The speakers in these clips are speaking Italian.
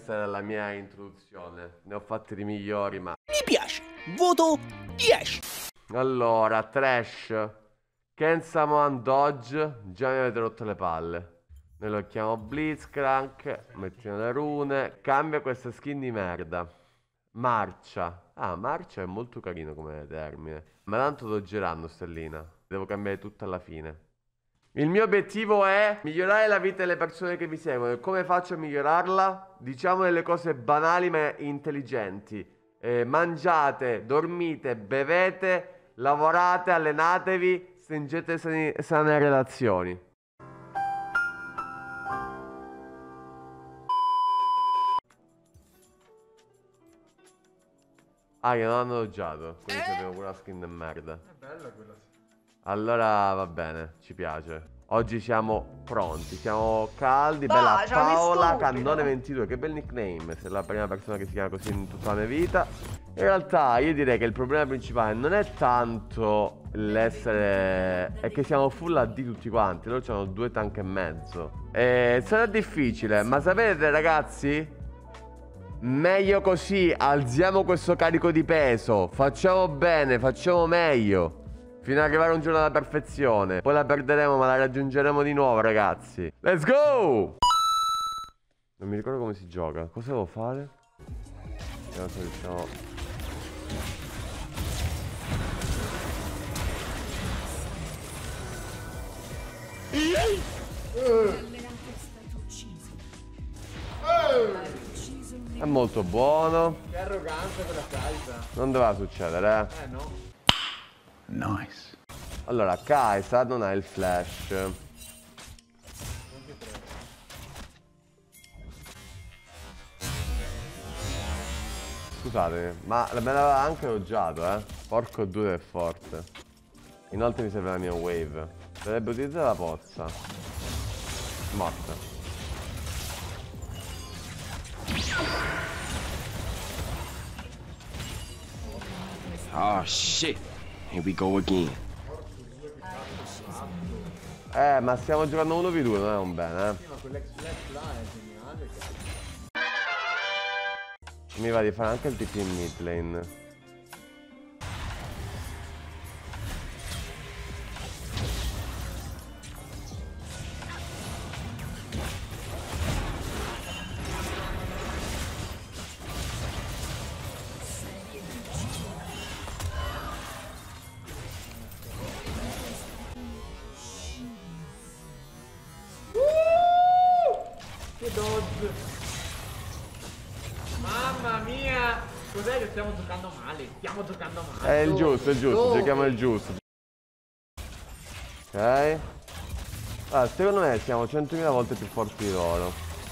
questa era la mia introduzione. Ne ho fatti di migliori, ma... Mi piace. Voto 10. Allora, Trash. Ken Samoan Dodge. Già mi avete rotto le palle. Noi lo chiamo Blitzcrank. Mettiamo le rune. Cambia questa skin di merda. Marcia. Ah, Marcia è molto carino come termine. Ma tanto doggeranno, stellina. Devo cambiare tutto alla fine. Il mio obiettivo è migliorare la vita delle persone che mi seguono. E come faccio a migliorarla? Diciamo delle cose banali ma intelligenti. Mangiate, dormite, bevete, lavorate, allenatevi, stringete sane relazioni. Ah, che non hanno doggiato, quindi abbiamo pure la skin de merda. È bella quella. Allora va bene, ci piace. Oggi siamo pronti, siamo caldi, bella Paola, Cannone 22, che bel nickname, sei la prima persona che si chiama così in tutta la mia vita. In realtà io direi che il problema principale non è tanto l'essere... è che siamo full AD tutti quanti, loro hanno 2 tank e mezzo. Sarà difficile, ma sapete ragazzi? Meglio così, alziamo questo carico di peso, facciamo bene, facciamo meglio. Fino ad arrivare un giorno alla perfezione. Poi la perderemo ma la raggiungeremo di nuovo ragazzi. Let's go! Non mi ricordo come si gioca. Cosa devo fare? Non so, diciamo... È molto buono. Che arroganza quella Kaisa. Non doveva succedere, No. Nice. Allora, Kaisa non ha il flash. Scusatemi, ma me l'aveva anche elogiato, Porco due è forte. Inoltre mi serve la mia wave. Dovrebbe utilizzare la pozza. Morta. Oh shit. Here we go again. Ma stiamo giocando 1v2, non è un bene, Sì, ma quell'ex-flash là è geniale. Mi va di fare anche il TP in mid lane. Che dodge. Mamma mia. Cos'è che stiamo giocando male? Stiamo giocando male. È il giusto, Dove? giochiamo il giusto. Ok. Allora, secondo me siamo 100.000 volte più forti di loro.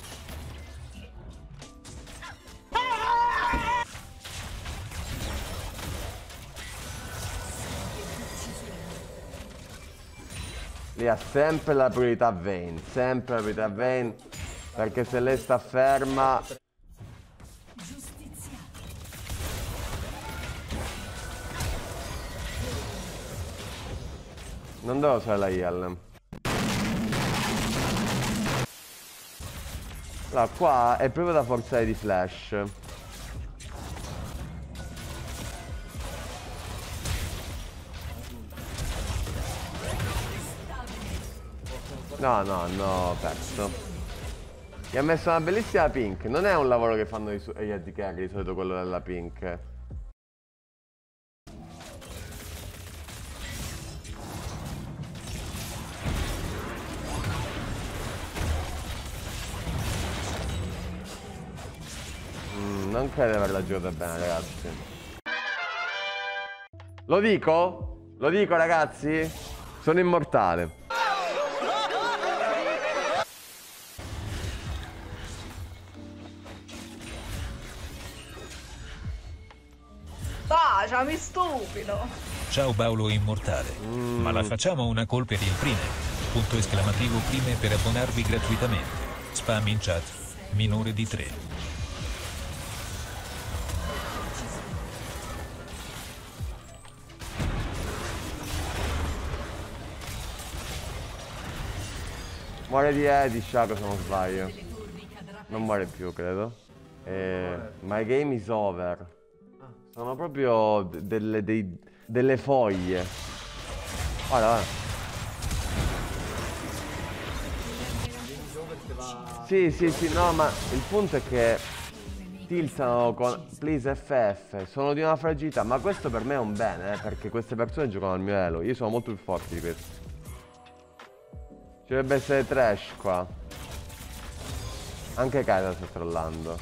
Lì ha sempre la priorità Vayne, sempre la priorità Vayne, perché se lei sta ferma... Non devo usare la heal. Allora, qua è proprio da forzare di flash. No, perso. Gli ha messo una bellissima pink. Non è un lavoro che fanno gli AD carry, di solito quello della pink. Non credo di averla giocata bene, ragazzi. Lo dico? Lo dico, ragazzi? Sono immortale. Baciami stupido. Ciao Paolo Immortale. Ma la facciamo una call per il prime. Punto esclamativo prime per abbonarvi gratuitamente. Spam in chat. Minore di 3. Muore di Shaco se non sbaglio. Non muore più, credo. My game is over. Sono proprio delle foglie. Guarda. Sì, no, ma il punto è che tiltano con please FF. Sono di una fragilità, ma questo per me è un bene, perché queste persone giocano al mio elo. Io sono molto più forte di questo. Ci dovrebbe essere trash qua. Anche Kaisa sta trollando.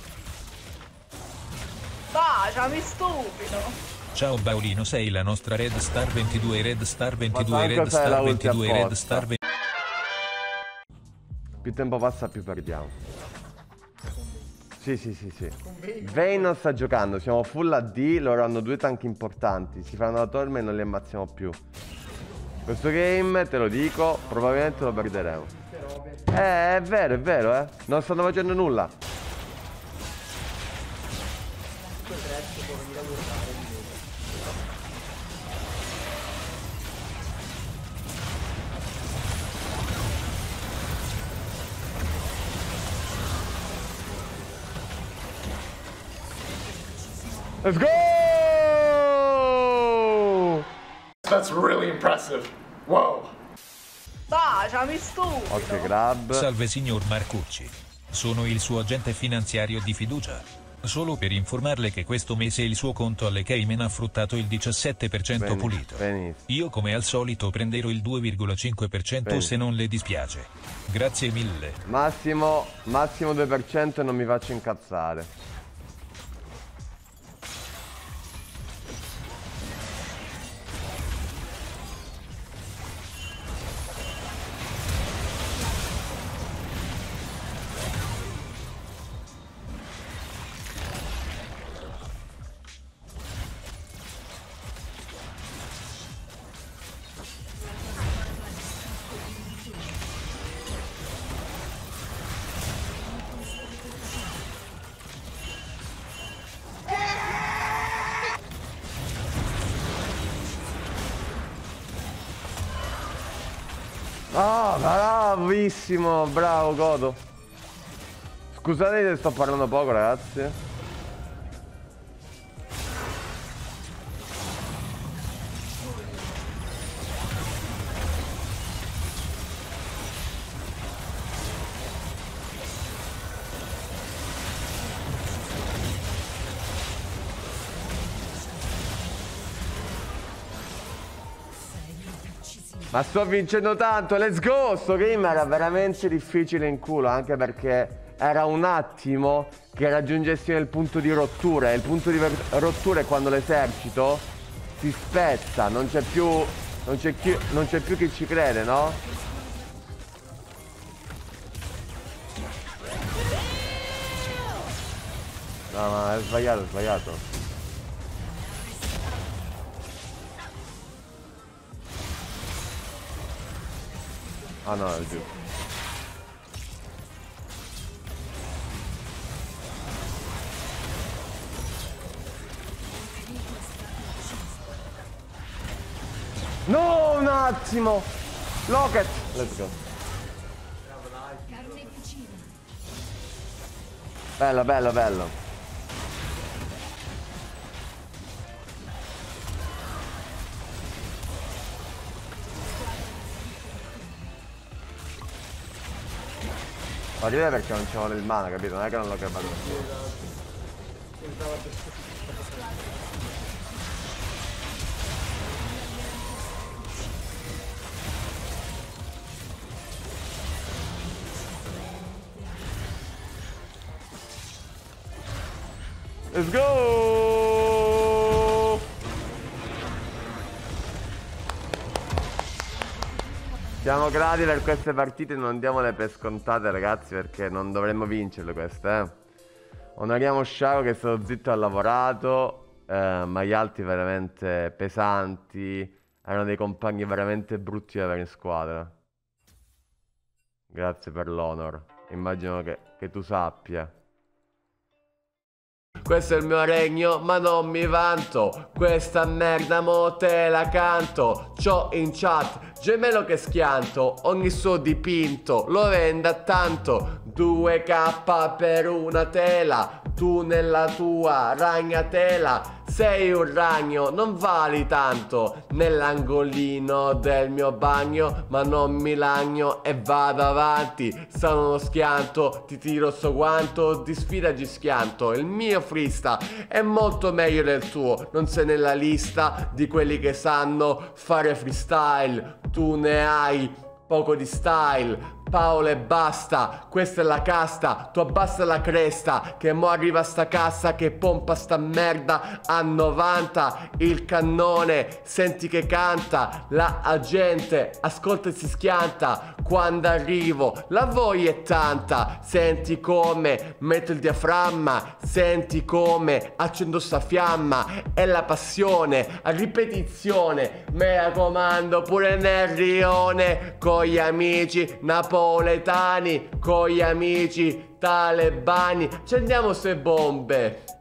Baciami, stupido. Ciao Paolino, sei la nostra Red Star 22, Red Star 22, Red Posso anche fare la Star ulti 22, Red apposta. Star 22. Più tempo passa più perdiamo. Sì. Vayne non sta giocando, siamo full AD, loro hanno 2 tank importanti. Si fanno la torme e non li ammazziamo più. Questo game, te lo dico, probabilmente lo perderemo. È vero, non stanno facendo nulla. Let's go! That's really impressive. Wow. Baciami, stupido. Ok, grab. Salve signor Marcucci. Sono il suo agente finanziario di fiducia. Solo per informarle che questo mese il suo conto alle Cayman ha fruttato il 17% pulito. Benissimo. Io come al solito prenderò il 2,5% se non le dispiace. Grazie mille. Massimo 2% e non mi faccio incazzare. Ah, bravissimo, bravo Godo. Scusate se sto parlando poco, ragazzi. Ma sto vincendo tanto, let's go! Sto game era veramente difficile in culo, anche perché era un attimo che raggiungessi il punto di rottura. E il punto di rottura è quando l'esercito si spezza, non c'è più chi ci crede, no? No, ma è sbagliato. Ah no, è giù. No, un attimo! Locket! Let's go. Bello. Ma dire perché non c'avevo il mana, capito? Non è che non l'ho capato. Let's go! Siamo grati per queste partite, non diamole per scontate, ragazzi, perché non dovremmo vincerle queste, Onoriamo Sharo che è stato zitto e ha lavorato, ma gli altri veramente pesanti, erano dei compagni veramente brutti da avere in squadra. Grazie per l'honor, immagino che tu sappia. Questo è il mio regno, ma non mi vanto. Questa merda mo te la canto. C'ho in chat gemello che schianto. Ogni suo dipinto lo vende a tanto. 2K per una tela. tu nella tua ragnatela sei un ragno, non vali tanto nell'angolino del mio bagno, ma non mi lagno e vado avanti, sono uno schianto, ti tiro sto guanto, di sfida ci schianto, il mio freestyle è molto meglio del tuo, non sei nella lista di quelli che sanno fare freestyle, tu ne hai poco di style, Paolo e basta, questa è la casta, tu abbassa la cresta, che mo arriva sta cassa che pompa sta merda a 90, il cannone, senti che canta, la gente ascolta e si schianta, quando arrivo la voglia è tanta, senti come metto il diaframma, senti come accendo sta fiamma, è la passione, a ripetizione, me raccomando pure nel rione, con gli amici napoletani, con gli amici talebani, accendiamo ste bombe.